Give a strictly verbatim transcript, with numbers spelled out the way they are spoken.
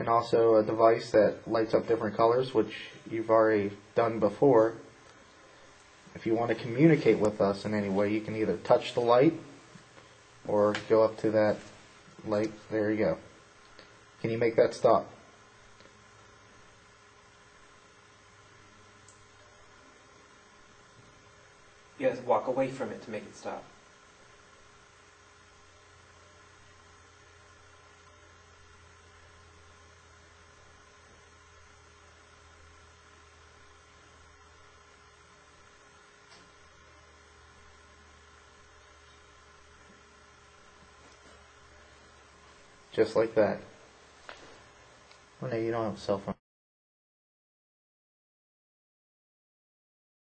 and also a device that lights up different colors, which you've already done before. If you want to communicate with us in any way, you can either touch the light or go up to that light. There you go. Can you make that stop? You have to walk away from it to make it stop. Just like that. Oh no, you don't have a cell phone.